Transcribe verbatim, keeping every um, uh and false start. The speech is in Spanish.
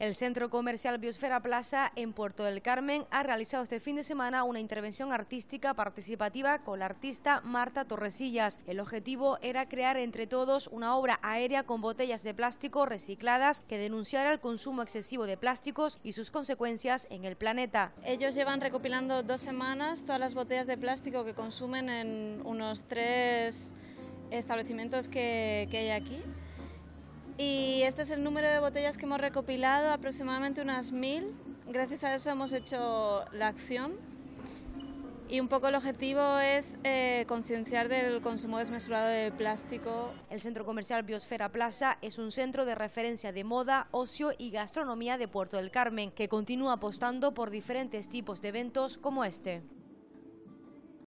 El Centro Comercial Biosfera Plaza en Puerto del Carmen ha realizado este fin de semana una intervención artística participativa con la artista Marta Torresillas. El objetivo era crear entre todos una obra aérea con botellas de plástico recicladas que denunciara el consumo excesivo de plásticos y sus consecuencias en el planeta. Ellos llevan recopilando dos semanas todas las botellas de plástico que consumen en unos tres establecimientos que, que hay aquí. Y este es el número de botellas que hemos recopilado, aproximadamente unas mil. Gracias a eso hemos hecho la acción y un poco el objetivo es eh, concienciar del consumo desmesurado de plástico. El Centro Comercial Biosfera Plaza es un centro de referencia de moda, ocio y gastronomía de Puerto del Carmen, que continúa apostando por diferentes tipos de eventos como este.